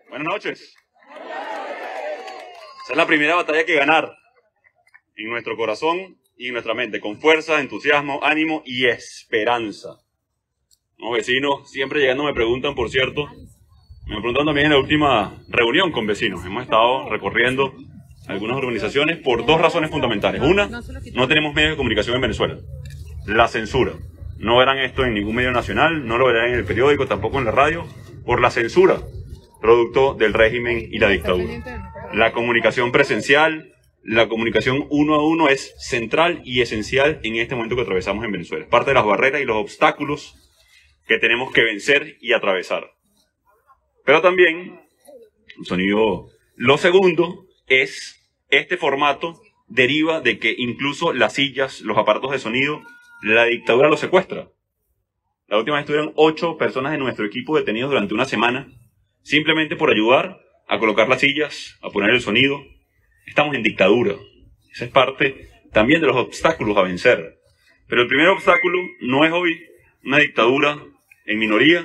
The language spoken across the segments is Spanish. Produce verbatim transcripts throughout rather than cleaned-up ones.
Buenas noches. Esa es la primera batalla que ganar en nuestro corazón y en nuestra mente, con fuerza, entusiasmo, ánimo y esperanza. Los vecinos siempre llegando me preguntan, por cierto, me preguntan también en la última reunión con vecinos. Hemos estado recorriendo algunas organizaciones por dos razones fundamentales. Una, no tenemos medios de comunicación en Venezuela. La censura. No verán esto en ningún medio nacional, no lo verán en el periódico, tampoco en la radio, por la censura, producto del régimen y la dictadura. La comunicación presencial, la comunicación uno a uno es central y esencial en este momento que atravesamos en Venezuela. Es parte de las barreras y los obstáculos que tenemos que vencer y atravesar. Pero también, un sonido, lo segundo es, este formato deriva de que incluso las sillas, los aparatos de sonido, la dictadura los secuestra. La última vez estuvieron ocho personas de nuestro equipo detenidos durante una semana, simplemente por ayudar a colocar las sillas, a poner el sonido. Estamos en dictadura. Esa es parte también de los obstáculos a vencer. Pero el primer obstáculo no es hoy una dictadura en minoría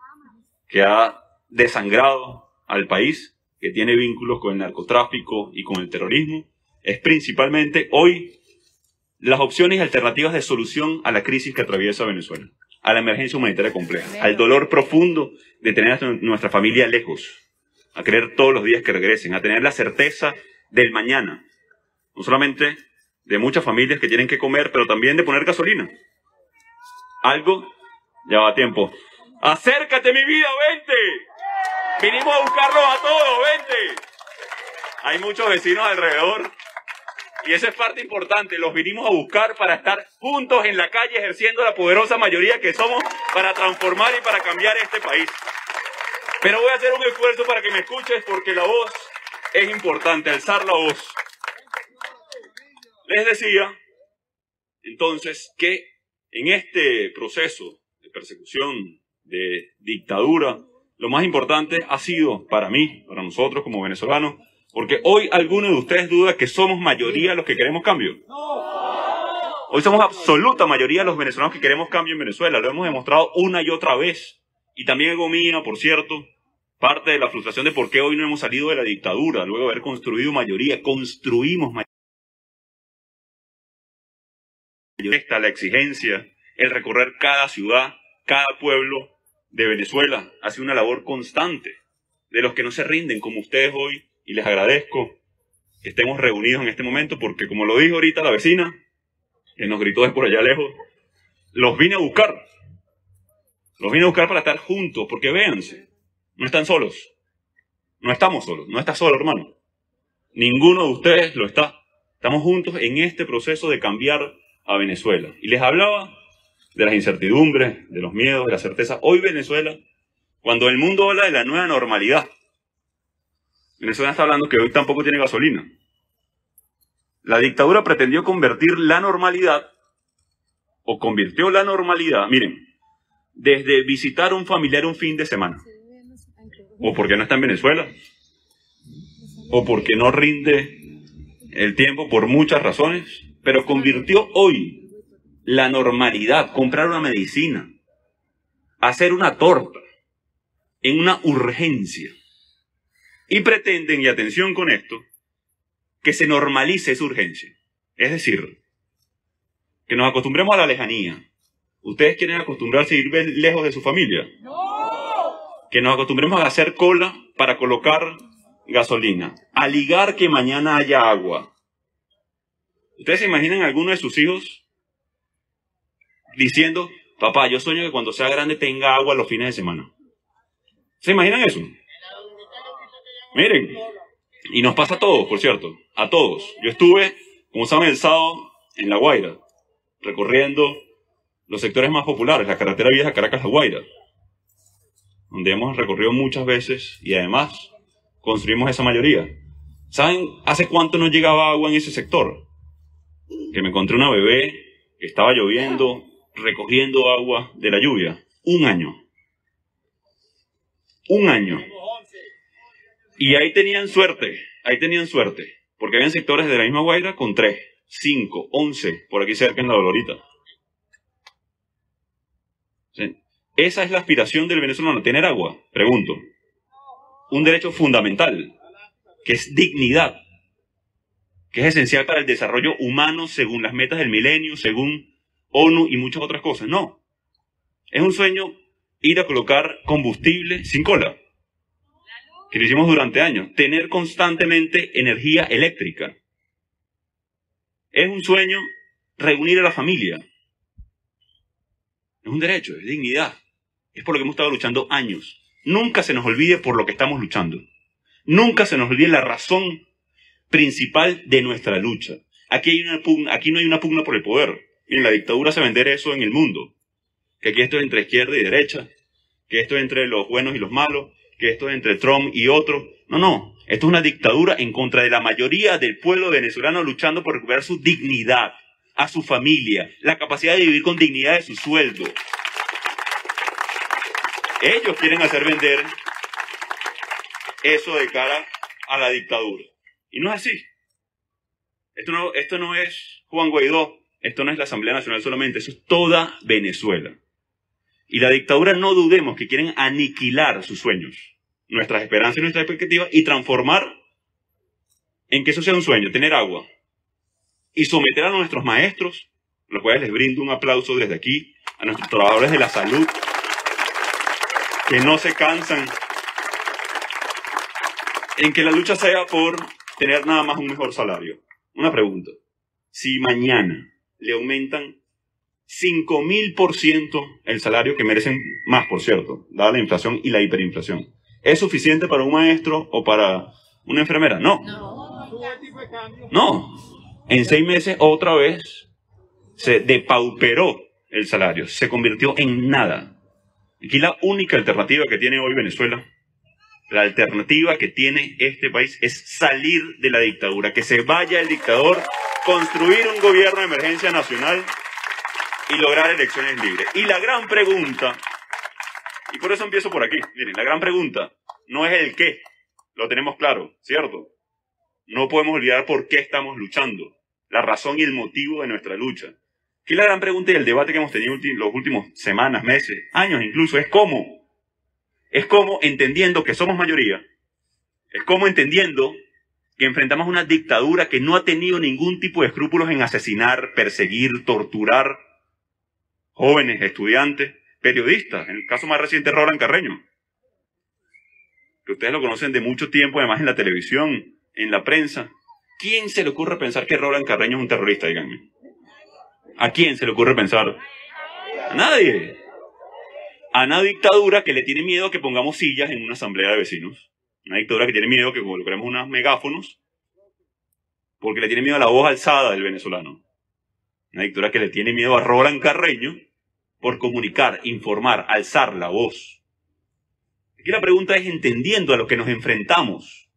que ha desangrado al país, que tiene vínculos con el narcotráfico y con el terrorismo. Es principalmente hoy las opciones alternativas de solución a la crisis que atraviesa Venezuela, a la emergencia humanitaria compleja, al dolor profundo de tener a nuestra familia lejos, a querer todos los días que regresen, a tener la certeza del mañana, no solamente de muchas familias que tienen que comer, pero también de poner gasolina. Algo, ya va a tiempo. ¡Acércate, mi vida, vente! Vinimos a buscarlos a todos, vente. Hay muchos vecinos alrededor y esa es parte importante. Los vinimos a buscar para estar juntos en la calle ejerciendo la poderosa mayoría que somos para transformar y para cambiar este país. Pero voy a hacer un esfuerzo para que me escuches porque la voz es importante, alzar la voz. Les decía entonces que en este proceso de persecución, de dictadura, lo más importante ha sido para mí, para nosotros como venezolanos, porque hoy alguno de ustedes duda que somos mayoría los que queremos cambio. Hoy somos absoluta mayoría los venezolanos que queremos cambio en Venezuela. Lo hemos demostrado una y otra vez. Y también ego mío, por cierto, parte de la frustración de por qué hoy no hemos salido de la dictadura, luego de haber construido mayoría. Construimos mayoría. Esta, la exigencia, el recorrer cada ciudad, cada pueblo de Venezuela, ha sido una labor constante de los que no se rinden como ustedes hoy. Y les agradezco que estemos reunidos en este momento porque, como lo dijo ahorita la vecina, que nos gritó desde por allá lejos, los vine a buscar. Los vine a buscar para estar juntos, porque véanse, no están solos. No estamos solos, no está solo, hermano. Ninguno de ustedes lo está. Estamos juntos en este proceso de cambiar a Venezuela. Y les hablaba de las incertidumbres, de los miedos, de la certeza. Hoy Venezuela, cuando el mundo habla de la nueva normalidad, Venezuela está hablando que hoy tampoco tiene gasolina. La dictadura pretendió convertir la normalidad, o convirtió la normalidad, miren, desde visitar a un familiar un fin de semana, o porque no está en Venezuela, o porque no rinde el tiempo por muchas razones, pero convirtió hoy la normalidad, comprar una medicina, hacer una torta, en una urgencia. Y pretenden, y atención con esto, que se normalice esa urgencia. Es decir, que nos acostumbremos a la lejanía. ¿Ustedes quieren acostumbrarse a ir lejos de su familia? ¡No! Que nos acostumbremos a hacer cola para colocar gasolina. A ligar que mañana haya agua. ¿Ustedes se imaginan a alguno de sus hijos diciendo, papá, yo sueño que cuando sea grande tenga agua los fines de semana? ¿Se imaginan eso? Miren, y nos pasa a todos, por cierto, a todos. Yo estuve, como saben, el sábado en La Guaira, recorriendo los sectores más populares, la carretera vieja Caracas-La Guaira, donde hemos recorrido muchas veces y además construimos esa mayoría. ¿Saben hace cuánto no llegaba agua en ese sector? Que me encontré una bebé que estaba lloviendo, recogiendo agua de la lluvia. Un año. Un año. Y ahí tenían suerte, ahí tenían suerte, porque habían sectores de la misma Guaira con tres, cinco, once, por aquí cerca en La Dolorita. ¿Sí? Esa es la aspiración del venezolano, tener agua, pregunto. un derecho fundamental, que es dignidad, que es esencial para el desarrollo humano según las metas del milenio, según ONU y muchas otras cosas. No. Es un sueño ir a colocar combustible sin cola, que lo hicimos durante años. Tener constantemente energía eléctrica. Es un sueño reunir a la familia. Es un derecho, es dignidad. Es por lo que hemos estado luchando años. Nunca se nos olvide por lo que estamos luchando. Nunca se nos olvide la razón principal de nuestra lucha. Aquí, hay una pugna, aquí no hay una pugna por el poder. En la dictadura se vende eso en el mundo. Que aquí esto es entre izquierda y derecha. Que esto es entre los buenos y los malos. Que esto es entre Trump y otros. No, no. Esto es una dictadura en contra de la mayoría del pueblo venezolano luchando por recuperar su dignidad, a su familia, la capacidad de vivir con dignidad de su sueldo. Ellos quieren hacer vender eso de cara a la dictadura. Y no es así. Esto no, esto no es Juan Guaidó, esto no es la Asamblea Nacional solamente, eso es toda Venezuela. Y la dictadura, no dudemos que quieren aniquilar sus sueños, nuestras esperanzas y nuestras expectativas, y transformar en que eso sea un sueño, tener agua. Y someter a nuestros maestros, los cuales les brindo un aplauso desde aquí, a nuestros trabajadores de la salud, que no se cansan, en que la lucha sea por tener nada más un mejor salario. Una pregunta. Si mañana le aumentan cinco mil por ciento el salario, que merecen más, por cierto, dada la inflación y la hiperinflación, ¿es suficiente para un maestro o para una enfermera? No. No. En seis meses otra vez se depauperó el salario, se convirtió en nada. Aquí la única alternativa que tiene hoy Venezuela, la alternativa que tiene este país, es salir de la dictadura, que se vaya el dictador, construir un gobierno de emergencia nacional y lograr elecciones libres. Y la gran pregunta, y por eso empiezo por aquí, miren, la gran pregunta no es el qué, lo tenemos claro, ¿cierto? No podemos olvidar por qué estamos luchando, la razón y el motivo de nuestra lucha. Aquí la gran pregunta y el debate que hemos tenido los últimos semanas, meses, años incluso, es cómo. Es cómo entendiendo que somos mayoría, es cómo entendiendo que enfrentamos una dictadura que no ha tenido ningún tipo de escrúpulos en asesinar, perseguir, torturar jóvenes, estudiantes, periodistas, en el caso más reciente Roland Carreño, que ustedes lo conocen de mucho tiempo, además en la televisión, en la prensa. ¿Quién se le ocurre pensar que Roland Carreño es un terrorista, díganme? ¿A quién se le ocurre pensar? A nadie. A una dictadura que le tiene miedo a que pongamos sillas en una asamblea de vecinos. Una dictadura que tiene miedo a que coloquemos unos megáfonos, porque le tiene miedo a la voz alzada del venezolano. Una dictadura que le tiene miedo a Roland Carreño por comunicar, informar, alzar la voz. Aquí la pregunta es, entendiendo a lo que nos enfrentamos,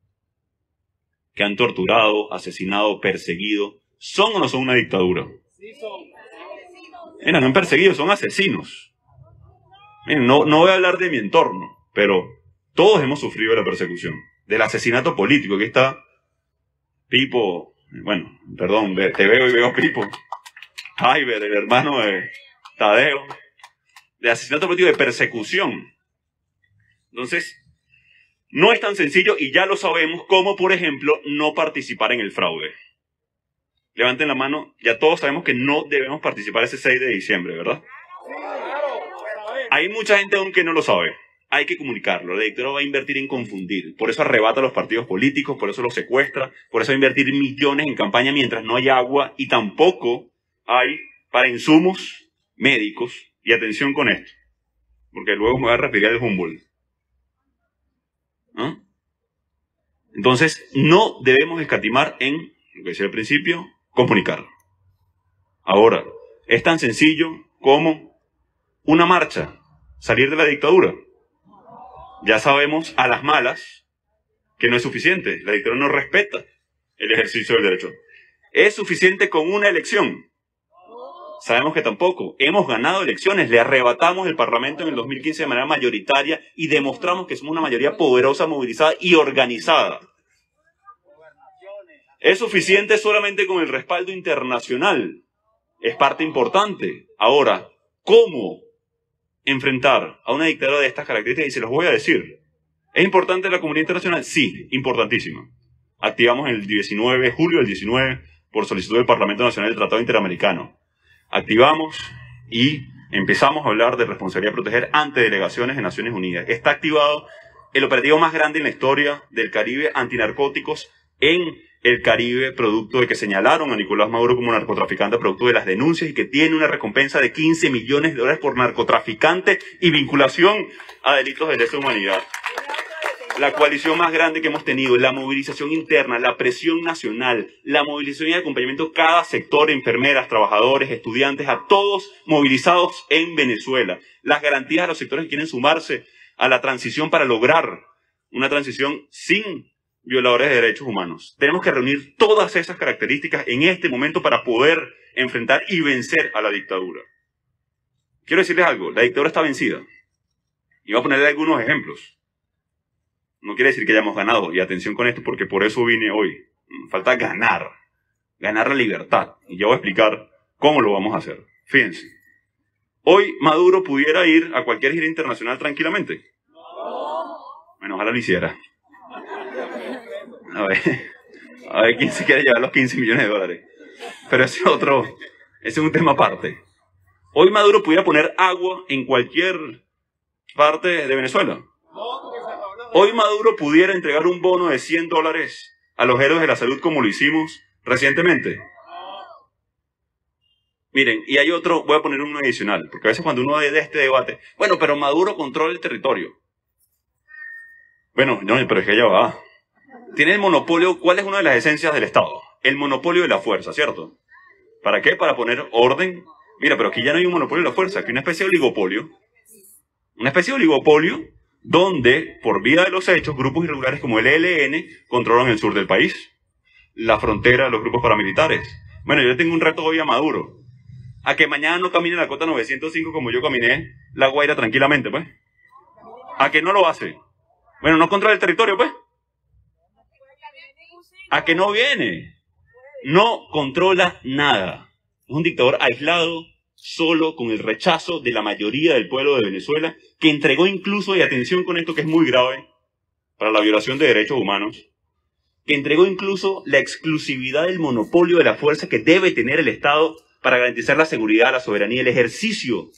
que han torturado, asesinado, perseguido, ¿son o no son una dictadura? Mira, no han perseguido, son asesinos. Miren, no, no voy a hablar de mi entorno, pero todos hemos sufrido de la persecución, del asesinato político. Aquí está Pipo, bueno, perdón, te veo y veo a Pipo, Jaiber, el hermano de Tadeo, de asesinato político, de persecución. Entonces, no es tan sencillo, y ya lo sabemos, como por ejemplo no participar en el fraude. Levanten la mano, ya todos sabemos que no debemos participar ese seis de diciembre, ¿verdad? Hay mucha gente aún que no lo sabe. Hay que comunicarlo. La dictadura va a invertir en confundir. Por eso arrebata a los partidos políticos, por eso los secuestra, por eso va a invertir millones en campaña mientras no hay agua y tampoco hay para insumos médicos. Y atención con esto, porque luego me voy a referir al Humboldt. ¿Ah? Entonces, no debemos escatimar en, lo que decía al principio, comunicar. Ahora, es tan sencillo como una marcha, salir de la dictadura. Ya sabemos a las malas que no es suficiente. La dictadura no respeta el ejercicio del derecho. ¿Es suficiente con una elección? Sabemos que tampoco. Hemos ganado elecciones, le arrebatamos el Parlamento en el dos mil quince de manera mayoritaria y demostramos que somos una mayoría poderosa, movilizada y organizada. ¿Es suficiente solamente con el respaldo internacional? Es parte importante. Ahora, ¿cómo enfrentar a una dictadura de estas características? Y se los voy a decir. ¿Es importante la comunidad internacional? Sí, importantísima. Activamos el diecinueve, julio del diecinueve, por solicitud del Parlamento Nacional del Tratado Interamericano. Activamos y empezamos a hablar de responsabilidad de proteger ante delegaciones de Naciones Unidas. Está activado el operativo más grande en la historia del Caribe antinarcóticos en el Caribe, producto de que señalaron a Nicolás Maduro como narcotraficante, producto de las denuncias, y que tiene una recompensa de quince millones de dólares por narcotraficante y vinculación a delitos de lesa humanidad. La coalición más grande que hemos tenido, la movilización interna, la presión nacional, la movilización y acompañamiento de cada sector, enfermeras, trabajadores, estudiantes, a todos movilizados en Venezuela. Las garantías a los sectores que quieren sumarse a la transición para lograr una transición sin violadores de derechos humanos. Tenemos que reunir todas esas características en este momento para poder enfrentar y vencer a la dictadura. Quiero decirles algo, la dictadura está vencida. Y voy a ponerle algunos ejemplos. No quiere decir que hayamos ganado, y atención con esto porque por eso vine hoy. Falta ganar, ganar la libertad. Y yo voy a explicar cómo lo vamos a hacer. Fíjense, hoy Maduro pudiera ir a cualquier gira internacional tranquilamente. Bueno, ojalá lo hiciera. A ver, a ver quién se quiere llevar los quince millones de dólares. Pero ese es otro, ese es un tema aparte. Hoy Maduro pudiera poner agua en cualquier parte de Venezuela. Hoy Maduro pudiera entregar un bono de cien dólares a los héroes de la salud como lo hicimos recientemente. Miren, y hay otro, voy a poner uno adicional, porque a veces cuando uno de este debate, bueno, pero Maduro controla el territorio. Bueno, no, pero es que ya va. Tiene el monopolio. ¿Cuál es una de las esencias del Estado? El monopolio de la fuerza, ¿cierto? ¿Para qué? Para poner orden. Mira, pero aquí ya no hay un monopolio de la fuerza, aquí hay una especie de oligopolio. Una especie de oligopolio donde, por vía de los hechos, grupos irregulares como el E L N controlan el sur del país, la frontera de los grupos paramilitares. Bueno, yo le tengo un reto hoy a Maduro. A que mañana no camine la cota novecientos cinco como yo caminé la Guaira tranquilamente, pues. A que no lo hace. Bueno, no controla el territorio, pues. A que no viene. No controla nada. Es un dictador aislado, solo, con el rechazo de la mayoría del pueblo de Venezuela, que entregó incluso, y atención con esto que es muy grave, para la violación de derechos humanos, que entregó incluso la exclusividad del monopolio de la fuerza que debe tener el Estado para garantizar la seguridad, la soberanía, el ejercicio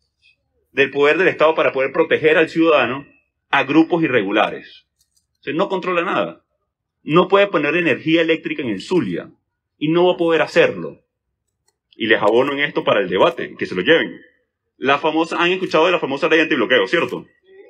del poder del Estado para poder proteger al ciudadano a grupos irregulares. O sea, no controla nada. No puede poner energía eléctrica en el Zulia y no va a poder hacerlo. Y les abono en esto para el debate, que se lo lleven. La famosa, han escuchado de la famosa ley antibloqueo, ¿cierto?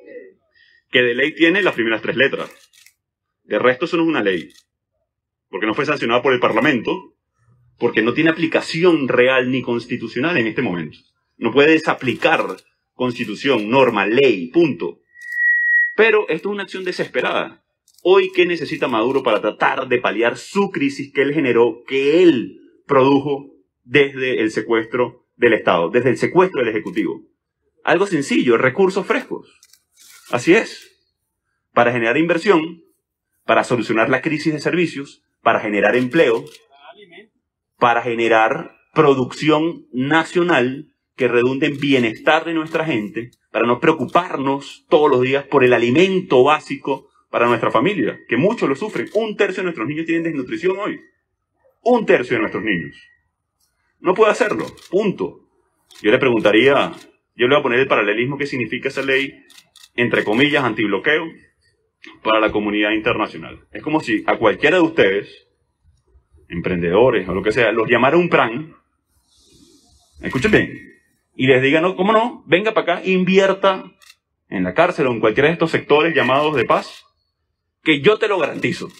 Que de ley tiene las primeras tres letras. De resto eso no es una ley. Porque no fue sancionada por el Parlamento, porque no tiene aplicación real ni constitucional en este momento. No puede desaplicar constitución, norma, ley, punto. Pero esto es una acción desesperada. Hoy, ¿qué necesita Maduro para tratar de paliar su crisis que él generó, que él produjo desde el secuestro del Estado, desde el secuestro del Ejecutivo? Algo sencillo, recursos frescos. Así es. Para generar inversión, para solucionar la crisis de servicios, para generar empleo, para generar producción nacional que redunde en bienestar de nuestra gente, para no preocuparnos todos los días por el alimento básico para nuestra familia, que muchos lo sufren. Un tercio de nuestros niños tienen desnutrición hoy. Un tercio de nuestros niños. No puede hacerlo, punto. Yo le preguntaría, yo le voy a poner el paralelismo que significa esa ley, entre comillas, antibloqueo, para la comunidad internacional. Es como si a cualquiera de ustedes, emprendedores o lo que sea, los llamara un plan, escuchen bien, y les diga, no, ¿cómo no? Venga para acá, invierta en la cárcel o en cualquiera de estos sectores llamados de paz, que yo te lo garantizo.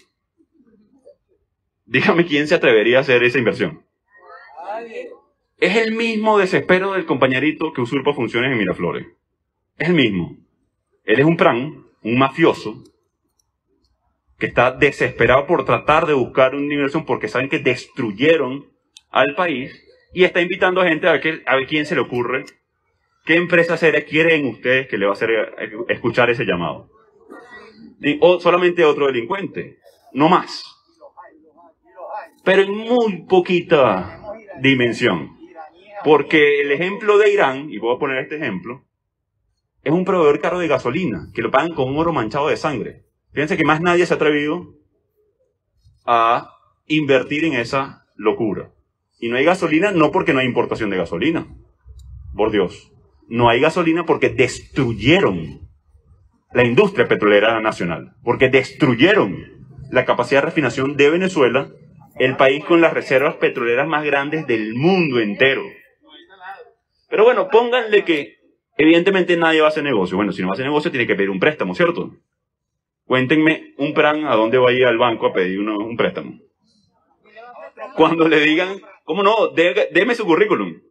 Dígame quién se atrevería a hacer esa inversión. Es el mismo desespero del compañerito que usurpa funciones en Miraflores. Es el mismo. Él es un plan, un mafioso, que está desesperado por tratar de buscar una inversión porque saben que destruyeron al país y está invitando a gente a ver, qué, a ver quién se le ocurre, qué empresa seria quieren ustedes que le va a hacer escuchar ese llamado. Y, o solamente otro delincuente, no más. Pero en muy poquita dimensión. Porque el ejemplo de Irán, y voy a poner este ejemplo, es un proveedor caro de gasolina, que lo pagan con oro manchado de sangre. Fíjense que más nadie se ha atrevido a invertir en esa locura. Y no hay gasolina no porque no hay importación de gasolina. Por Dios. No hay gasolina porque destruyeron la industria petrolera nacional. Porque destruyeron la capacidad de refinación de Venezuela, el país con las reservas petroleras más grandes del mundo entero. Pero bueno, pónganle que evidentemente nadie va a hacer negocio. Bueno, si no va a hacer negocio tiene que pedir un préstamo, ¿cierto? Cuéntenme un plan a dónde va a ir al banco a pedir uno, un préstamo. Cuando le digan, ¿cómo no? Dé, déme su currículum.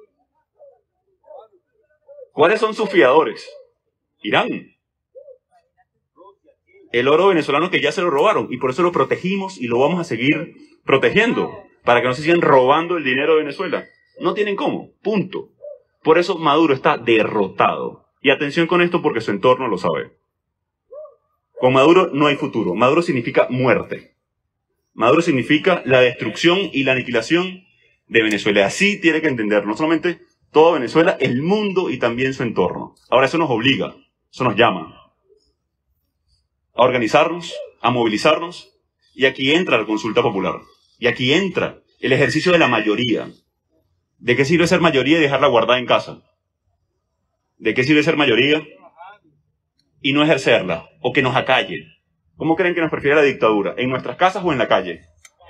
¿Cuáles son sus fiadores? Irán. El oro venezolano que ya se lo robaron y por eso lo protegimos y lo vamos a seguir protegiendo para que no se sigan robando el dinero de Venezuela. No tienen cómo, punto. Por eso Maduro está derrotado. Y atención con esto porque su entorno lo sabe. Con Maduro no hay futuro. Maduro significa muerte. Maduro significa la destrucción y la aniquilación de Venezuela. Así tiene que entender no solamente toda Venezuela, el mundo y también su entorno. Ahora eso nos obliga, eso nos llama a organizarnos, a movilizarnos, y aquí entra la consulta popular. Y aquí entra el ejercicio de la mayoría. ¿De qué sirve ser mayoría y dejarla guardada en casa? ¿De qué sirve ser mayoría y no ejercerla? O que nos acalle. ¿Cómo creen que nos prefiere la dictadura? ¿En nuestras casas o en la calle?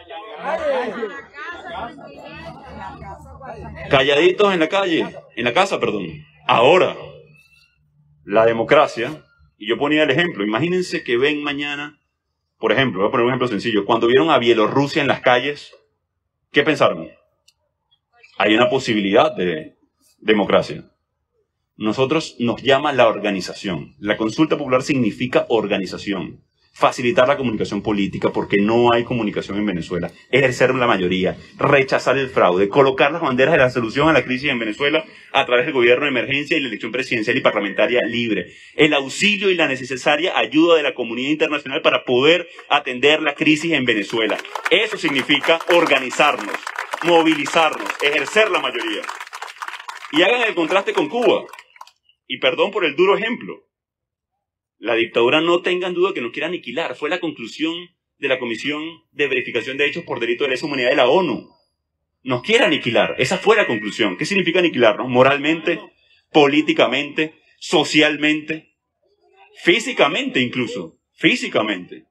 Calladitos en la calle, en la casa, perdón. Ahora, la democracia, y yo ponía el ejemplo, imagínense que ven mañana, por ejemplo, voy a poner un ejemplo sencillo, cuando vieron a Bielorrusia en las calles, ¿qué pensaron? Hay una posibilidad de democracia. Nosotros nos llama la organización. La consulta popular significa organización. Facilitar la comunicación política porque no hay comunicación en Venezuela. Ejercer la mayoría. Rechazar el fraude. Colocar las banderas de la solución a la crisis en Venezuela a través del gobierno de emergencia y la elección presidencial y parlamentaria libre. El auxilio y la necesaria ayuda de la comunidad internacional para poder atender la crisis en Venezuela. Eso significa organizarnos, movilizarnos, ejercer la mayoría. Y hagan el contraste con Cuba. Y perdón por el duro ejemplo. La dictadura, no tengan duda que nos quiere aniquilar. Fue la conclusión de la Comisión de Verificación de Hechos por Delito de Lesa Humanidad de la ONU. Nos quiere aniquilar. Esa fue la conclusión. ¿Qué significa aniquilarnos? Moralmente, políticamente, socialmente, físicamente incluso. Físicamente.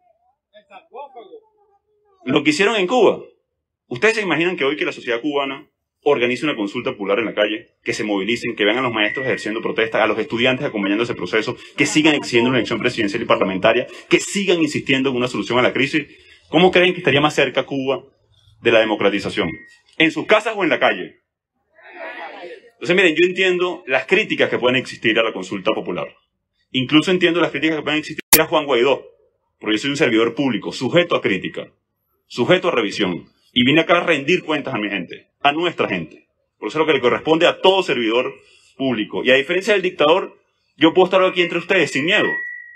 Lo que hicieron en Cuba. ¿Ustedes se imaginan que hoy que la sociedad cubana organice una consulta popular en la calle, que se movilicen, que vean a los maestros ejerciendo protestas, a los estudiantes acompañando ese proceso, que sigan exigiendo una elección presidencial y parlamentaria, que sigan insistiendo en una solución a la crisis? ¿Cómo creen que estaría más cerca Cuba de la democratización? ¿En sus casas o en la calle? Entonces, miren, yo entiendo las críticas que pueden existir a la consulta popular. Incluso entiendo las críticas que pueden existir a Juan Guaidó, porque yo soy un servidor público, sujeto a crítica, sujeto a revisión. Y vine acá a rendir cuentas a mi gente, a nuestra gente. Por eso es lo que le corresponde a todo servidor público. Y a diferencia del dictador, yo puedo estar aquí entre ustedes sin miedo.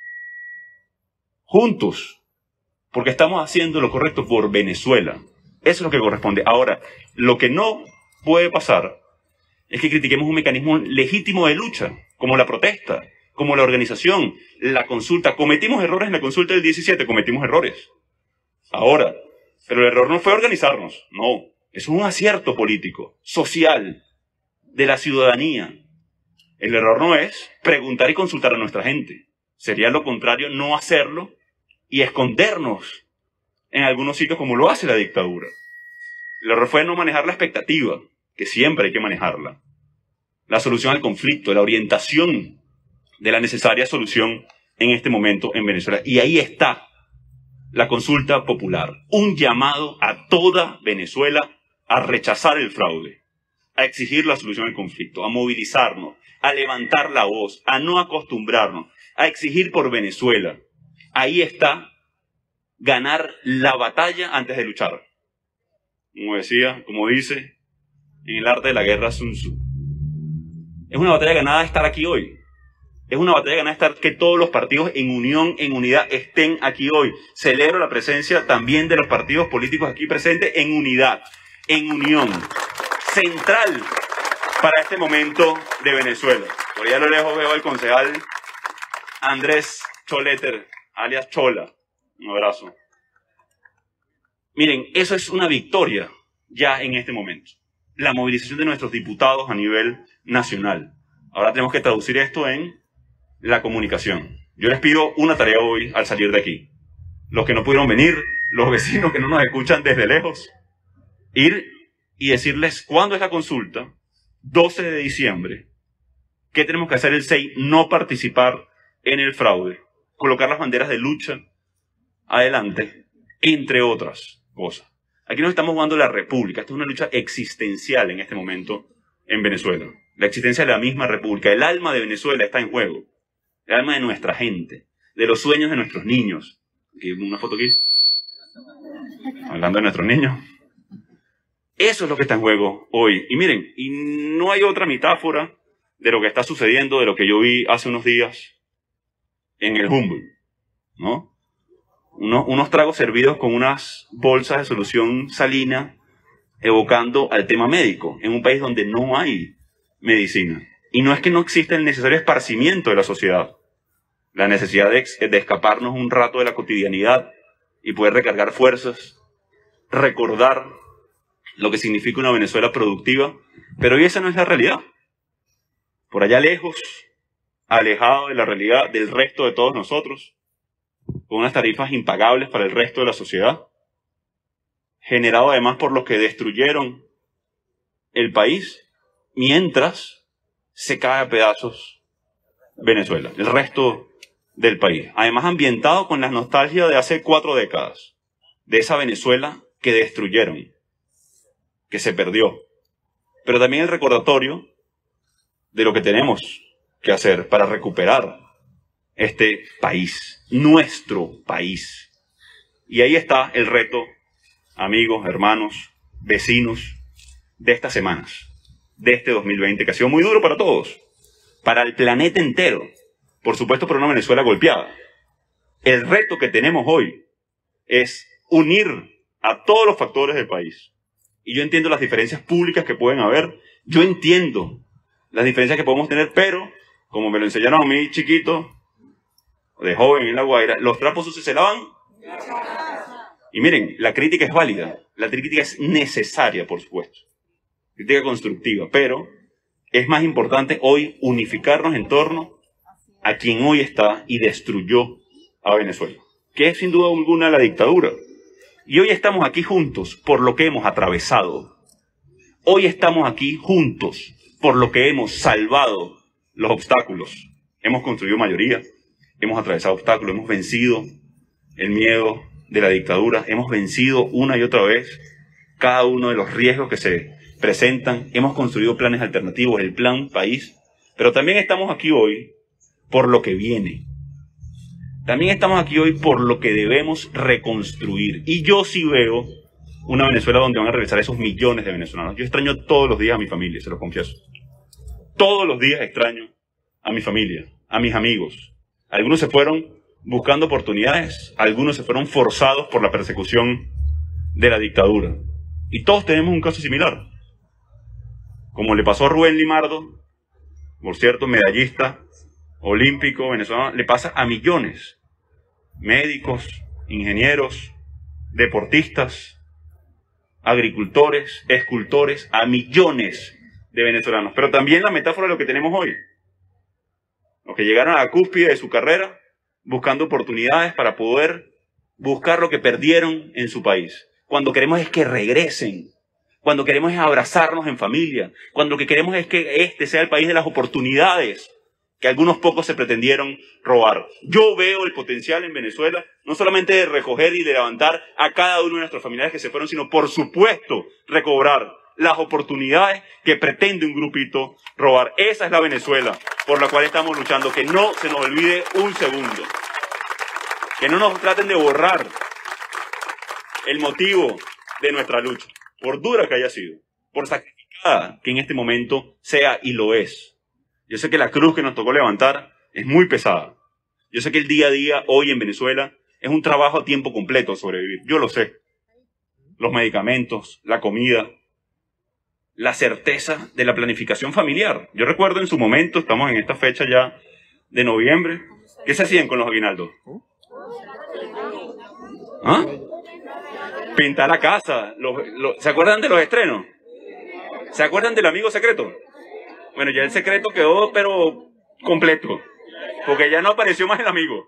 Juntos. Porque estamos haciendo lo correcto por Venezuela. Eso es lo que corresponde. Ahora, lo que no puede pasar es que critiquemos un mecanismo legítimo de lucha, como la protesta, como la organización, la consulta. Cometimos errores en la consulta del diecisiete, cometimos errores. Ahora, pero el error no fue organizarnos, no. Es un acierto político, social, de la ciudadanía. El error no es preguntar y consultar a nuestra gente. Sería lo contrario no hacerlo y escondernos en algunos sitios como lo hace la dictadura. El error fue no manejar la expectativa, que siempre hay que manejarla. La solución al conflicto, la orientación de la necesaria solución en este momento en Venezuela. Y ahí está la consulta popular, un llamado a toda Venezuela a rechazar el fraude, a exigir la solución al conflicto, a movilizarnos, a levantar la voz, a no acostumbrarnos, a exigir por Venezuela. Ahí está ganar la batalla antes de luchar. Como decía, como dice en el arte de la guerra Sun Tzu. Es una batalla ganada estar aquí hoy. Es una batalla ganada estar que todos los partidos en unión, en unidad, estén aquí hoy. Celebro la presencia también de los partidos políticos aquí presentes en unidad, en unión. Central para este momento de Venezuela. Por allá a lo lejos veo al concejal Andrés Choleter, alias Chola. Un abrazo. Miren, eso es una victoria ya en este momento. La movilización de nuestros diputados a nivel nacional. Ahora tenemos que traducir esto en la comunicación. Yo les pido una tarea hoy al salir de aquí. Los que no pudieron venir, los vecinos que no nos escuchan desde lejos, ir y decirles cuándo es la consulta, doce de diciembre, qué tenemos que hacer el seis, no participar en el fraude, colocar las banderas de lucha adelante, entre otras cosas. Aquí nos estamos jugando la república. Esta es una lucha existencial en este momento en Venezuela. La existencia de la misma república. El alma de Venezuela está en juego. El alma de nuestra gente, de los sueños de nuestros niños. Aquí una foto aquí. Hablando de nuestros niños. Eso es lo que está en juego hoy. Y miren, y no hay otra metáfora de lo que está sucediendo, de lo que yo vi hace unos días en el Humboldt, ¿no? Uno, unos tragos servidos con unas bolsas de solución salina, evocando al tema médico, en un país donde no hay medicina. Y no es que no exista el necesario esparcimiento de la sociedad, la necesidad de, de escaparnos un rato de la cotidianidad y poder recargar fuerzas, recordar lo que significa una Venezuela productiva, pero hoy esa no es la realidad. Por allá lejos, alejado de la realidad del resto de todos nosotros, con unas tarifas impagables para el resto de la sociedad, generado además por los que destruyeron el país, mientras se cae a pedazos Venezuela, el resto del país. Además ambientado con la nostalgia de hace cuatro décadas, de esa Venezuela que destruyeron, que se perdió. Pero también el recordatorio de lo que tenemos que hacer para recuperar este país, nuestro país. Y ahí está el reto, amigos, hermanos, vecinos, de estas semanas, de este dos mil veinte, que ha sido muy duro para todos, para el planeta entero, por supuesto por una Venezuela golpeada. El reto que tenemos hoy es unir a todos los factores del país. Y yo entiendo las diferencias públicas que pueden haber, yo entiendo las diferencias que podemos tener, pero, como me lo enseñaron a mí chiquito, de joven en La Guaira, los trapos sucios se lavan. Y miren, la crítica es válida, la crítica es necesaria, por supuesto, crítica constructiva, pero es más importante hoy unificarnos en torno a quien hoy está y destruyó a Venezuela, que es sin duda alguna la dictadura. Y hoy estamos aquí juntos por lo que hemos atravesado. Hoy estamos aquí juntos por lo que hemos salvado los obstáculos. Hemos construido mayoría. Hemos atravesado obstáculos, hemos vencido el miedo de la dictadura, hemos vencido una y otra vez cada uno de los riesgos que se presentan, hemos construido planes alternativos, el plan país, pero también estamos aquí hoy por lo que viene. También estamos aquí hoy por lo que debemos reconstruir. Y yo sí veo una Venezuela donde van a regresar esos millones de venezolanos. Yo extraño todos los días a mi familia, se los confieso. Todos los días extraño a mi familia, a mis amigos. Algunos se fueron buscando oportunidades, algunos se fueron forzados por la persecución de la dictadura. Y todos tenemos un caso similar. Como le pasó a Rubén Limardo, por cierto, medallista olímpico venezolano, le pasa a millones. Médicos, ingenieros, deportistas, agricultores, escultores, a millones de venezolanos. Pero también la metáfora de lo que tenemos hoy. Los que llegaron a la cúspide de su carrera buscando oportunidades para poder buscar lo que perdieron en su país. Cuando queremos es que regresen. Cuando queremos es abrazarnos en familia. Cuando lo que queremos es que este sea el país de las oportunidades que algunos pocos se pretendieron robar. Yo veo el potencial en Venezuela, no solamente de recoger y de levantar a cada uno de nuestros familiares que se fueron, sino por supuesto recobrar las oportunidades que pretende un grupito robar. Esa es la Venezuela por la cual estamos luchando. Que no se nos olvide un segundo. Que no nos traten de borrar el motivo de nuestra lucha, por dura que haya sido, por sacrificada que en este momento sea y lo es. Yo sé que la cruz que nos tocó levantar es muy pesada. Yo sé que el día a día hoy en Venezuela es un trabajo a tiempo completo sobrevivir. Yo lo sé. Los medicamentos, la comida, la certeza de la planificación familiar. Yo recuerdo en su momento, estamos en esta fecha ya de noviembre, ¿qué se hacían con los aguinaldos? ¿Ah? Pintar la casa. Los, los, ¿Se acuerdan de los estrenos? ¿Se acuerdan del amigo secreto? Bueno, ya el secreto quedó, pero completo, porque ya no apareció más el amigo.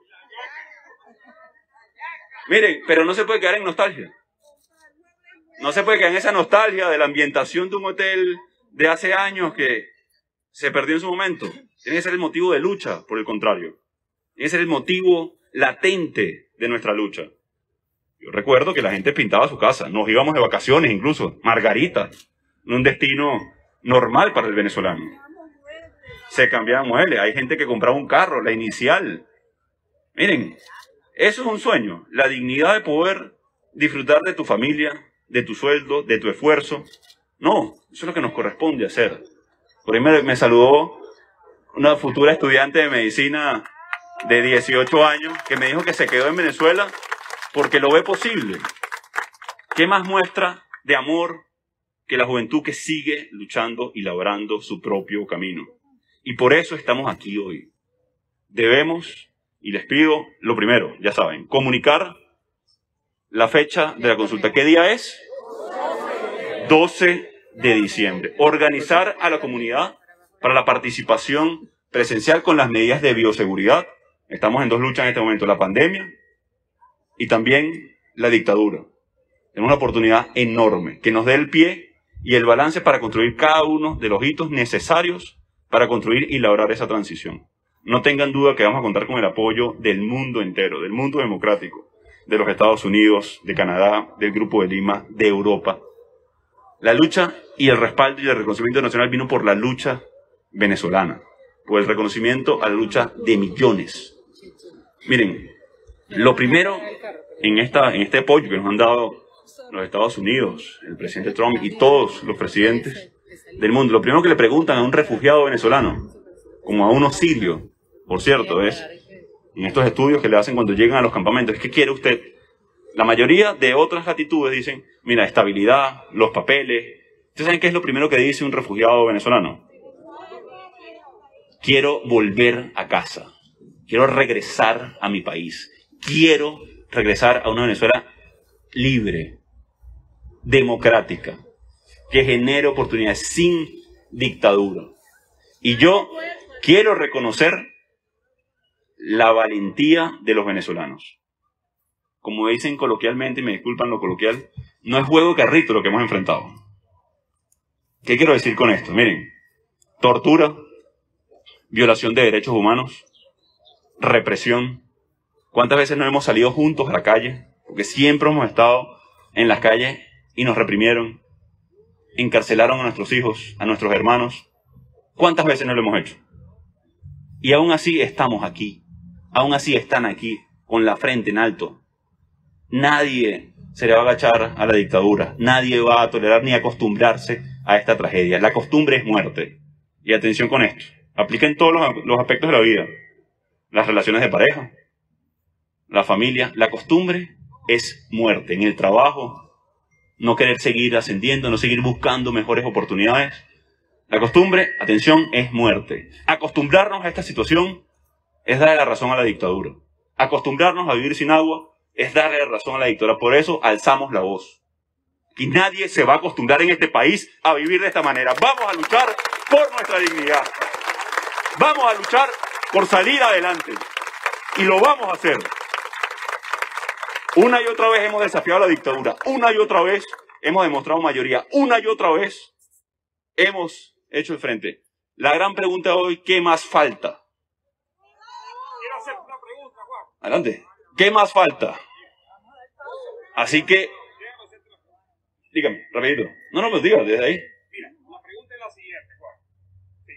Miren, pero no se puede quedar en nostalgia. No se puede quedar en esa nostalgia de la ambientación de un hotel de hace años que se perdió en su momento. Tiene que ser el motivo de lucha, por el contrario. Tiene que ser el motivo latente de nuestra lucha. Yo recuerdo que la gente pintaba su casa. Nos íbamos de vacaciones incluso. Margarita. Un destino normal para el venezolano. Se cambiaban muebles. Hay gente que compraba un carro, la inicial. Miren, eso es un sueño. La dignidad de poder disfrutar de tu familia, de tu sueldo, de tu esfuerzo. No, eso es lo que nos corresponde hacer. Por ahí me, me saludó una futura estudiante de medicina de dieciocho años que me dijo que se quedó en Venezuela porque lo ve posible. ¿Qué más muestra de amor que la juventud que sigue luchando y labrando su propio camino? Y por eso estamos aquí hoy. Debemos, y les pido lo primero, ya saben, comunicar la fecha de la consulta. ¿Qué día es? doce de diciembre. Organizar a la comunidad para la participación presencial con las medidas de bioseguridad. Estamos en dos luchas en este momento, la pandemia y también la dictadura. Tenemos una oportunidad enorme que nos dé el pie y el balance para construir cada uno de los hitos necesarios para construir y lograr esa transición. No tengan duda que vamos a contar con el apoyo del mundo entero, del mundo democrático, de los Estados Unidos, de Canadá, del Grupo de Lima, de Europa. La lucha y el respaldo y el reconocimiento nacional vino por la lucha venezolana, por el reconocimiento a la lucha de millones. Miren, lo primero en, esta, en este apoyo que nos han dado los Estados Unidos, el presidente Trump y todos los presidentes del mundo, lo primero que le preguntan a un refugiado venezolano, como a uno sirio, por cierto, es en estos estudios que le hacen cuando llegan a los campamentos, ¿qué quiere usted? La mayoría de otras latitudes dicen, mira, estabilidad, los papeles. ¿Ustedes saben qué es lo primero que dice un refugiado venezolano? Quiero volver a casa. Quiero regresar a mi país. Quiero regresar a una Venezuela libre, democrática, que genere oportunidades sin dictadura. Y yo quiero reconocer la valentía de los venezolanos. Como dicen coloquialmente, y me disculpan lo coloquial, no es juego de carrito lo que hemos enfrentado. ¿Qué quiero decir con esto? Miren, tortura, violación de derechos humanos, represión. ¿Cuántas veces no hemos salido juntos a la calle? Porque siempre hemos estado en las calles y nos reprimieron, encarcelaron a nuestros hijos, a nuestros hermanos. ¿Cuántas veces no lo hemos hecho? Y aún así estamos aquí, aún así están aquí, con la frente en alto. Nadie se le va a agachar a la dictadura, nadie va a tolerar ni acostumbrarse a esta tragedia. La costumbre es muerte. Y atención con esto, aplica en todos los, los aspectos de la vida. Las relaciones de pareja, la familia, la costumbre es muerte. En el trabajo, no querer seguir ascendiendo, no seguir buscando mejores oportunidades. La costumbre, atención, es muerte. Acostumbrarnos a esta situación es darle la razón a la dictadura. Acostumbrarnos a vivir sin agua es darle la razón a la dictadura. Por eso alzamos la voz. Y nadie se va a acostumbrar en este país a vivir de esta manera. Vamos a luchar por nuestra dignidad. Vamos a luchar por salir adelante. Y lo vamos a hacer. Una y otra vez hemos desafiado a la dictadura. Una y otra vez hemos demostrado mayoría. Una y otra vez hemos hecho el frente. La gran pregunta de hoy, ¿qué más falta? Quiero hacer una pregunta, Juan. Adelante. ¿Qué más falta? Así que, dígame, rapidito. No, no, pues diga, desde ahí. Mira, la pregunta es la siguiente, Juan. Sí,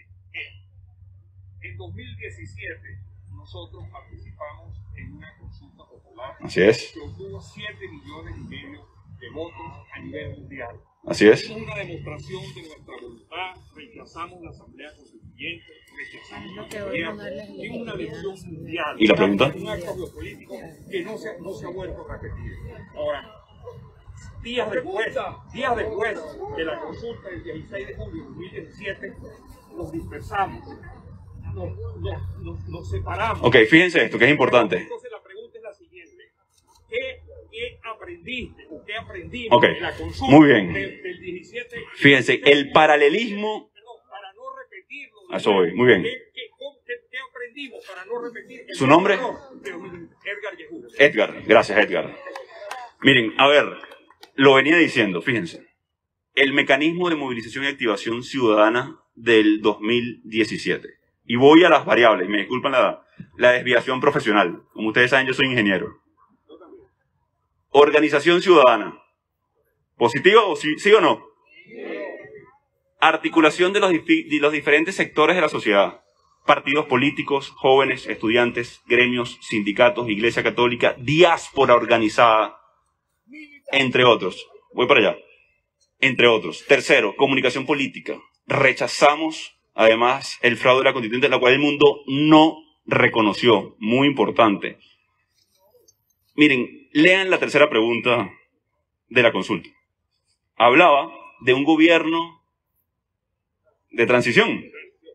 que en dos mil diecisiete nosotros participamos en una consulta popular. Así es. Que obtuvo siete millones y medio de votos a nivel mundial. Así es. Es una demostración de nuestra voluntad. Rechazamos la Asamblea Constituyente, rechazamos la gobierno. Es una elección mundial. ¿Y la pregunta? Un acto geopolítico que no se, no se ha vuelto a repetir. Ahora, días después, días después de la consulta del dieciséis de julio de dos mil diecisiete, nos dispersamos, nos, nos, nos, nos separamos. Ok, fíjense esto, que es importante. Entonces la pregunta es la siguiente. ¿Qué, qué aprendiste o qué aprendimos okay. de la consulta Muy bien. del, del diecisiete? Fíjense, el paralelismo... Perdón, para no repetirlo. A eso voy, muy bien. ¿Qué, qué, qué, qué aprendimos para no repetir? El ¿Su nombre? Edgar Yehuda. Edgar, gracias Edgar. Miren, a ver, lo venía diciendo, fíjense. El mecanismo de movilización y activación ciudadana del dos mil diecisiete. Y voy a las variables, me disculpan la, la desviación profesional. Como ustedes saben, yo soy ingeniero. Organización ciudadana. ¿Positiva o sí, sí o no? Articulación de los, de los diferentes sectores de la sociedad. Partidos políticos, jóvenes, estudiantes, gremios, sindicatos, Iglesia Católica, diáspora organizada, entre otros. Voy para allá. Entre otros. Tercero, comunicación política. Rechazamos, además, el fraude de la Constituyente, la cual el mundo no reconoció. Muy importante. Miren, lean la tercera pregunta de la consulta. Hablaba de un gobierno de transición.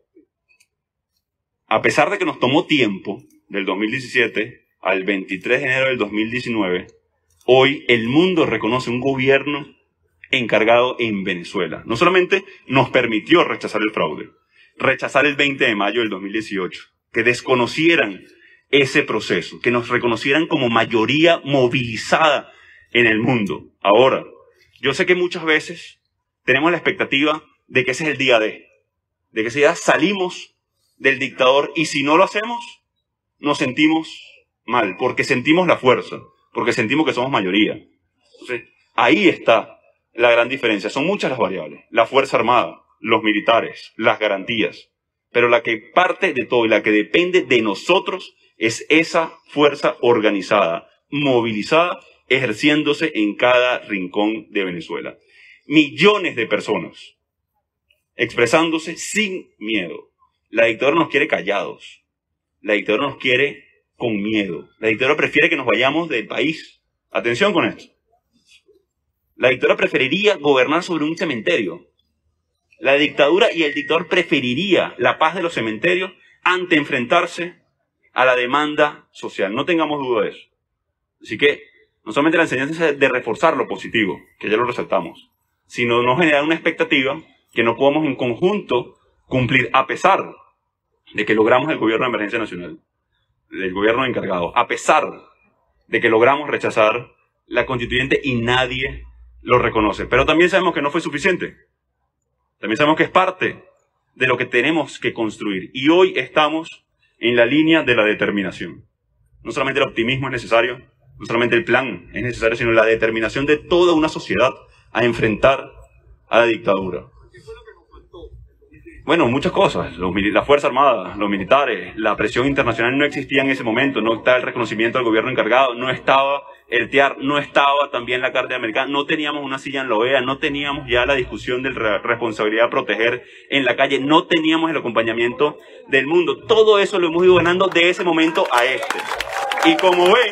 A pesar de que nos tomó tiempo, del dos mil diecisiete al veintitrés de enero del dos mil diecinueve, hoy el mundo reconoce un gobierno encargado en Venezuela. No solamente nos permitió rechazar el fraude, rechazar el veinte de mayo del dos mil dieciocho, que desconocieran ese proceso, que nos reconocieran como mayoría movilizada en el mundo. Ahora, yo sé que muchas veces tenemos la expectativa de que ese es el día de, de que ese día salimos del dictador y si no lo hacemos, nos sentimos mal, porque sentimos la fuerza, porque sentimos que somos mayoría. Entonces, ahí está la gran diferencia. Son muchas las variables. La Fuerza Armada, los militares, las garantías. Pero la que parte de todo y la que depende de nosotros es esa fuerza organizada, movilizada, ejerciéndose en cada rincón de Venezuela. Millones de personas expresándose sin miedo. La dictadura nos quiere callados. La dictadura nos quiere con miedo. La dictadura prefiere que nos vayamos del país. Atención con esto. La dictadura preferiría gobernar sobre un cementerio. La dictadura y el dictador preferiría la paz de los cementerios ante enfrentarse a la demanda social. No tengamos duda de eso. Así que no solamente la enseñanza es de reforzar lo positivo, que ya lo resaltamos, sino no generar una expectativa que no podamos en conjunto cumplir, a pesar de que logramos el gobierno de emergencia nacional, el gobierno encargado, a pesar de que logramos rechazar la constituyente y nadie lo reconoce. Pero también sabemos que no fue suficiente. También sabemos que es parte de lo que tenemos que construir. Y hoy estamos en la línea de la determinación. No solamente el optimismo es necesario, no solamente el plan es necesario, sino la determinación de toda una sociedad a enfrentar a la dictadura. Bueno, muchas cosas. Los, la Fuerza Armada, los militares, la presión internacional no existía en ese momento. No estaba el reconocimiento del gobierno encargado, no estaba el T I A R, no estaba también la Carta Americana, no teníamos una silla en la O E A, no teníamos ya la discusión de la responsabilidad de proteger en la calle, no teníamos el acompañamiento del mundo. Todo eso lo hemos ido ganando de ese momento a este. Y como ven,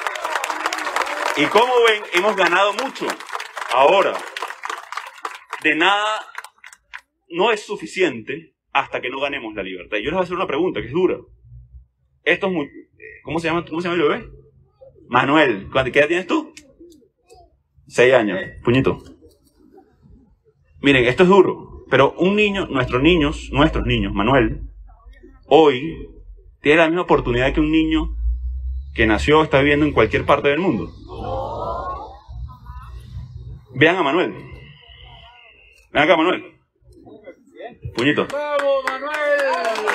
y como ven, hemos ganado mucho. Ahora, de nada no es suficiente hasta que no ganemos la libertad. Y yo les voy a hacer una pregunta que es dura. Esto es muy, ¿cómo se llama, cómo se llama el bebé? Manuel. ¿Qué edad tienes tú? Seis años. Puñito. Miren, esto es duro. Pero un niño, nuestros niños, nuestros niños, Manuel, hoy tiene la misma oportunidad que un niño que nació o está viviendo en cualquier parte del mundo. Vean a Manuel. Vean acá, Manuel. Puñito. ¡Vamos, Manuel!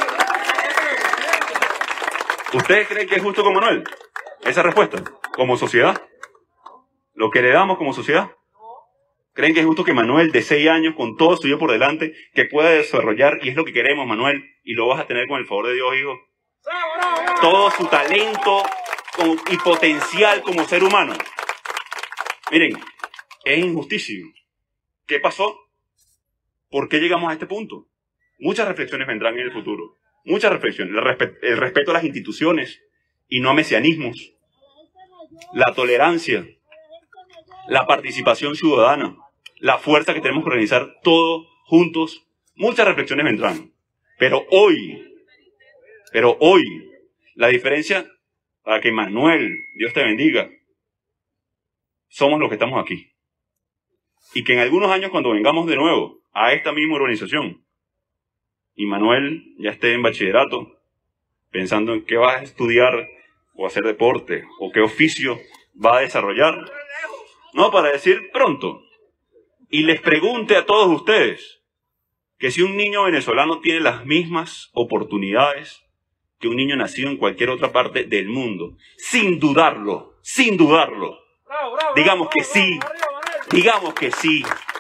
¿Ustedes creen que es justo con Manuel? Esa respuesta, como sociedad. Lo que le damos como sociedad. ¿Creen que es justo que Manuel, de seis años, con todo suyo por delante, que pueda desarrollar, y es lo que queremos, Manuel, y lo vas a tener con el favor de Dios, hijo, todo su talento y potencial como ser humano? Miren, es injusticia. ¿Qué pasó? ¿Por qué llegamos a este punto? Muchas reflexiones vendrán en el futuro. Muchas reflexiones. El, respe- el respeto a las instituciones y no a mesianismos. La tolerancia. la participación ciudadana, la fuerza que tenemos que organizar todos juntos. Muchas reflexiones vendrán. Pero hoy, pero hoy, la diferencia para que Manuel, Dios te bendiga, somos los que estamos aquí. Y que en algunos años cuando vengamos de nuevo a esta misma organización, y Manuel ya esté en bachillerato, pensando en qué va a estudiar o hacer deporte, o qué oficio va a desarrollar, no, para decir pronto, y les pregunte a todos ustedes, que si un niño venezolano tiene las mismas oportunidades que un niño nacido en cualquier otra parte del mundo, sin dudarlo, sin dudarlo, digamos que sí, digamos que sí,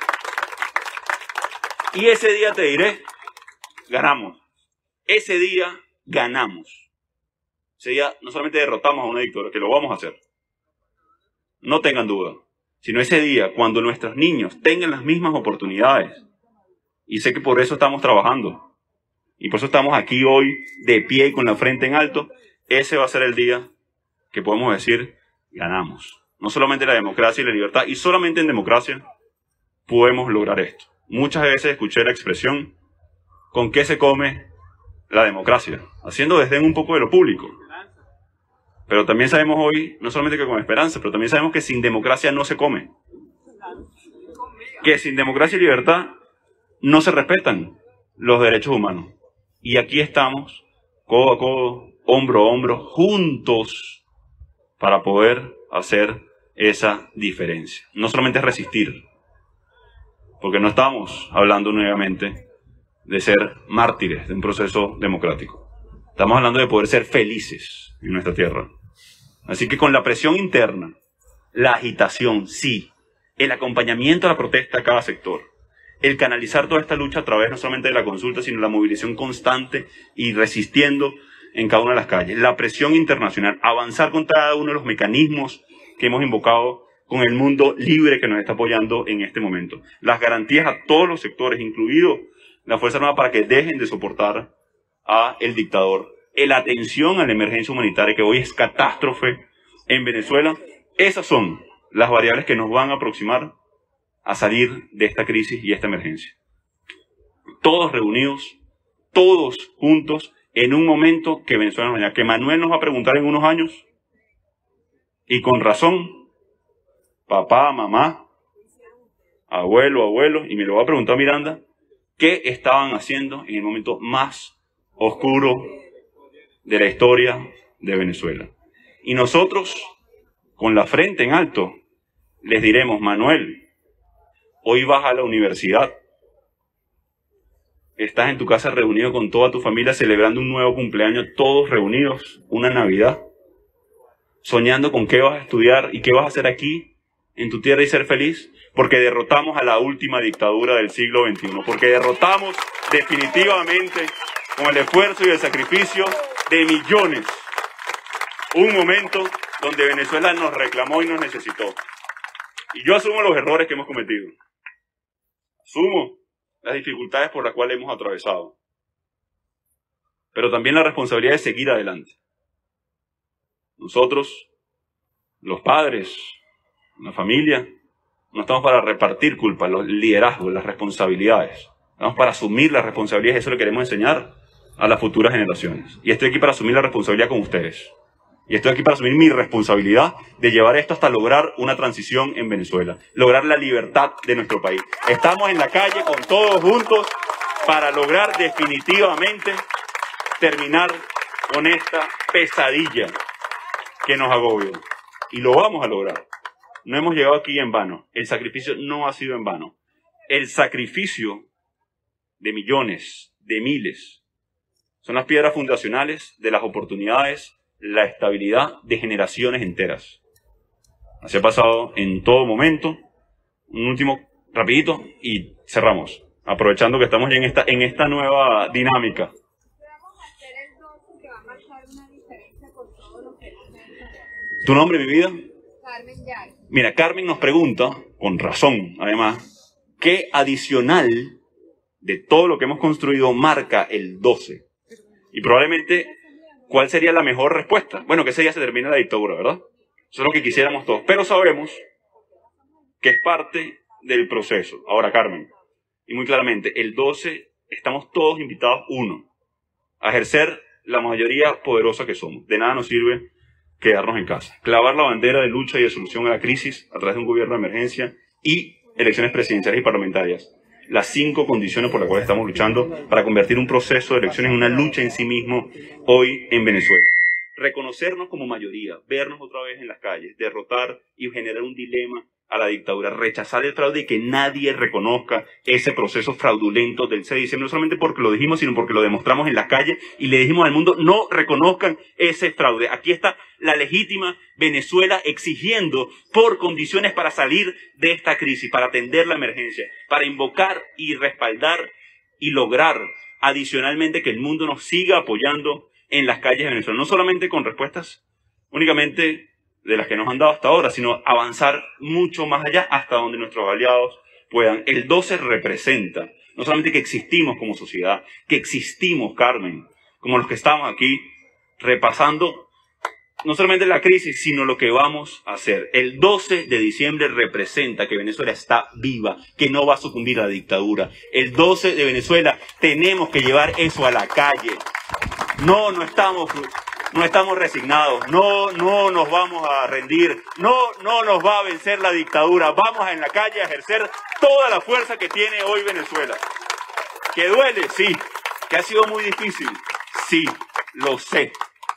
y ese día te diré, ganamos, ese día ganamos, ese día no solamente derrotamos a una dictadura, que lo vamos a hacer, no tengan duda, sino ese día cuando nuestros niños tengan las mismas oportunidades. Y sé que por eso estamos trabajando. Y por eso estamos aquí hoy de pie y con la frente en alto. Ese va a ser el día que podemos decir, ganamos. No solamente la democracia y la libertad. Y solamente en democracia podemos lograr esto. Muchas veces escuché la expresión, ¿con qué se come la democracia? Haciendo desdén un poco de lo público. Pero también sabemos hoy, no solamente que con esperanza, pero también sabemos que sin democracia no se come. Que sin democracia y libertad no se respetan los derechos humanos. Y aquí estamos, codo a codo, hombro a hombro, juntos, para poder hacer esa diferencia. No solamente resistir, porque no estamos hablando nuevamente de ser mártires de un proceso democrático. Estamos hablando de poder ser felices en nuestra tierra. Así que con la presión interna, la agitación, sí, el acompañamiento a la protesta a cada sector, el canalizar toda esta lucha a través no solamente de la consulta, sino la movilización constante y resistiendo en cada una de las calles. La presión internacional, avanzar con cada uno de los mecanismos que hemos invocado con el mundo libre que nos está apoyando en este momento. Las garantías a todos los sectores, incluido la Fuerza Armada, para que dejen de soportar a el dictador. La atención a la emergencia humanitaria, que hoy es catástrofe en Venezuela. Esas son las variables que nos van a aproximar a salir de esta crisis y esta emergencia. Todos reunidos, todos juntos, en un momento que Venezuela nos vaya, que Manuel nos va a preguntar en unos años, y con razón, papá, mamá, abuelo, abuelo, y me lo va a preguntar Miranda, ¿qué estaban haciendo en el momento más oscuro de la historia de Venezuela? Y nosotros, con la frente en alto, les diremos, Manuel, hoy vas a la universidad, estás en tu casa reunido con toda tu familia celebrando un nuevo cumpleaños, todos reunidos, una Navidad, soñando con qué vas a estudiar y qué vas a hacer aquí en tu tierra y ser feliz, porque derrotamos a la última dictadura del siglo veintiuno, porque derrotamos definitivamente con el esfuerzo y el sacrificio de millones, un momento donde Venezuela nos reclamó y nos necesitó. Y yo asumo los errores que hemos cometido. Asumo las dificultades por las cuales hemos atravesado. Pero también la responsabilidad de seguir adelante. Nosotros, los padres, la familia, no estamos para repartir culpa, los liderazgos, las responsabilidades. Estamos para asumir las responsabilidades, eso lo queremos enseñar a las futuras generaciones. Y estoy aquí para asumir la responsabilidad con ustedes. Y estoy aquí para asumir mi responsabilidad de llevar esto hasta lograr una transición en Venezuela, lograr la libertad de nuestro país. Estamos en la calle con todos juntos para lograr definitivamente terminar con esta pesadilla que nos agobia. Y lo vamos a lograr. No hemos llegado aquí en vano. El sacrificio no ha sido en vano. El sacrificio de millones, de miles, son las piedras fundacionales de las oportunidades, la estabilidad de generaciones enteras. Así ha pasado en todo momento. Un último rapidito y cerramos, aprovechando que estamos ya en esta, en esta nueva dinámica. ¿Tu nombre, mi vida? Carmen Yar. Mira, Carmen nos pregunta, con razón además, ¿qué adicional de todo lo que hemos construido marca el doce? Y probablemente, ¿cuál sería la mejor respuesta? Bueno, que ese día se termina la dictadura, ¿verdad? Eso es lo que quisiéramos todos. Pero sabemos que es parte del proceso. Ahora, Carmen, y muy claramente, el doce estamos todos invitados, uno, a ejercer la mayoría poderosa que somos. De nada nos sirve quedarnos en casa. Clavar la bandera de lucha y de solución a la crisis a través de un gobierno de emergencia y elecciones presidenciales y parlamentarias. Las cinco condiciones por las cuales estamos luchando para convertir un proceso de elecciones en una lucha en sí mismo hoy en Venezuela. Reconocernos como mayoría, vernos otra vez en las calles, derrotar y generar un dilema a la dictadura, rechazar el fraude y que nadie reconozca ese proceso fraudulento del seis de diciembre, no solamente porque lo dijimos, sino porque lo demostramos en la calle y le dijimos al mundo, no reconozcan ese fraude. Aquí está la legítima Venezuela exigiendo por condiciones para salir de esta crisis, para atender la emergencia, para invocar y respaldar y lograr adicionalmente que el mundo nos siga apoyando en las calles de Venezuela, no solamente con respuestas únicamente de las que nos han dado hasta ahora, sino avanzar mucho más allá hasta donde nuestros aliados puedan. El doce representa no solamente que existimos como sociedad, que existimos, Carmen, como los que estamos aquí repasando no solamente la crisis, sino lo que vamos a hacer. El doce de diciembre representa que Venezuela está viva, que no va a sucumbir a la dictadura. El doce de Venezuela tenemos que llevar eso a la calle. No, no estamos... No estamos resignados, no, no nos vamos a rendir, no, no nos va a vencer la dictadura. Vamos en la calle a ejercer toda la fuerza que tiene hoy Venezuela. ¿Que duele? Sí. ¿Que ha sido muy difícil? Sí, lo sé.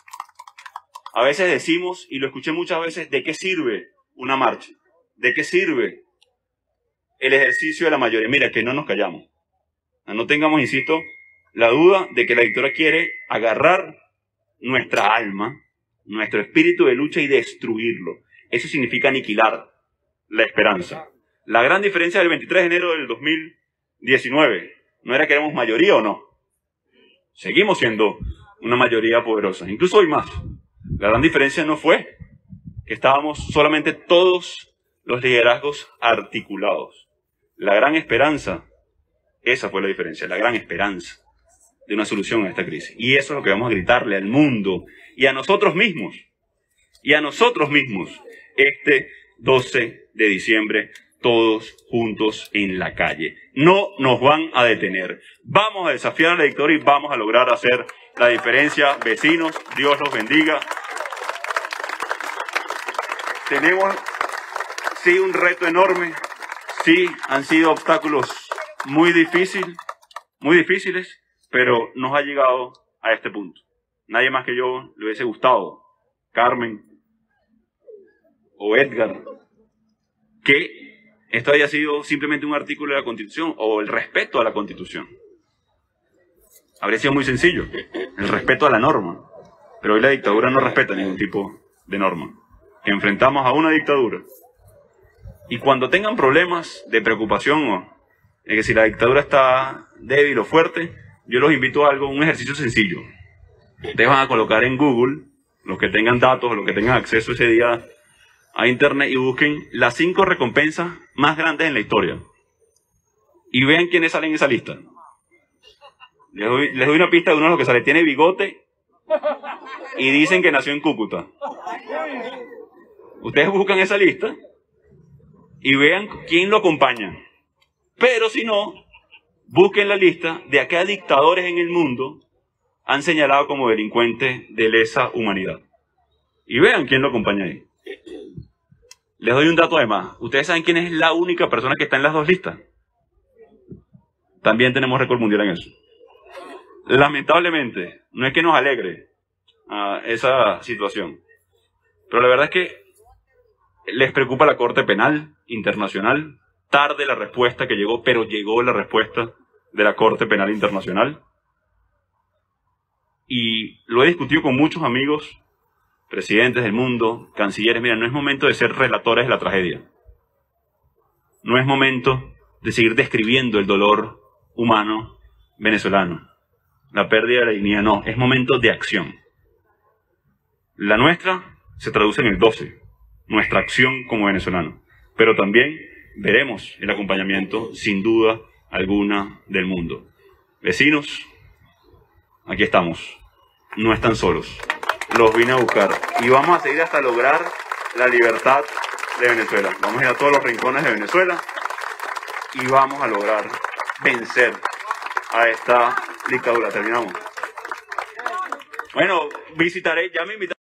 A veces decimos, y lo escuché muchas veces, ¿de qué sirve una marcha? ¿De qué sirve el ejercicio de la mayoría? Mira, que no nos callamos. No tengamos, insisto, la duda de que la dictadura quiere agarrar nuestra alma, nuestro espíritu de lucha y destruirlo. Eso significa aniquilar la esperanza. La gran diferencia del veintitrés de enero del dos mil diecinueve no era que éramos mayoría o no. Seguimos siendo una mayoría poderosa, incluso hoy más. La gran diferencia no fue que estábamos solamente todos los liderazgos articulados. La gran esperanza, esa fue la diferencia, la gran esperanza de una solución a esta crisis. Y eso es lo que vamos a gritarle al mundo y a nosotros mismos, y a nosotros mismos, este doce de diciembre, todos juntos en la calle. No nos van a detener. Vamos a desafiar a la dictadura y vamos a lograr hacer la diferencia. Vecinos, Dios los bendiga. Tenemos, sí, un reto enorme. Sí, han sido obstáculos muy difíciles, muy difíciles, pero nos ha llegado a este punto. Nadie más que yo le hubiese gustado, Carmen o Edgar, que esto haya sido simplemente un artículo de la Constitución o el respeto a la Constitución. Habría sido muy sencillo, el respeto a la norma. Pero hoy la dictadura no respeta ningún tipo de norma. Enfrentamos a una dictadura. Y cuando tengan problemas de preocupación o de que si la dictadura está débil o fuerte, yo los invito a algo, un ejercicio sencillo. Ustedes van a colocar en Google, los que tengan datos, los que tengan acceso ese día a internet, y busquen las cinco recompensas más grandes en la historia. Y vean quiénes salen en esa lista. Les doy, les doy una pista de uno de los que sale. Tiene bigote y dicen que nació en Cúcuta. Ustedes buscan esa lista y vean quién lo acompaña. Pero si no, busquen la lista de a qué dictadores en el mundo han señalado como delincuentes de lesa humanidad. Y vean quién lo acompaña ahí. Les doy un dato además. ¿Ustedes saben quién es la única persona que está en las dos listas? También tenemos récord mundial en eso. Lamentablemente, no es que nos alegre uh, esa situación. Pero la verdad es que les preocupa la Corte Penal Internacional. Tarde la respuesta que llegó, pero llegó la respuesta de la Corte Penal Internacional. Y lo he discutido con muchos amigos, presidentes del mundo, cancilleres. Mira, no es momento de ser relatores de la tragedia. No es momento de seguir describiendo el dolor humano venezolano, la pérdida de la dignidad. No, es momento de acción. La nuestra se traduce en el doce, nuestra acción como venezolanos. Pero también veremos el acompañamiento, sin duda alguna, del mundo. Vecinos, aquí estamos. No están solos. Los vine a buscar. Y vamos a seguir hasta lograr la libertad de Venezuela. Vamos a ir a todos los rincones de Venezuela y vamos a lograr vencer a esta dictadura. Terminamos. Bueno, visitaré, ya me invitaron.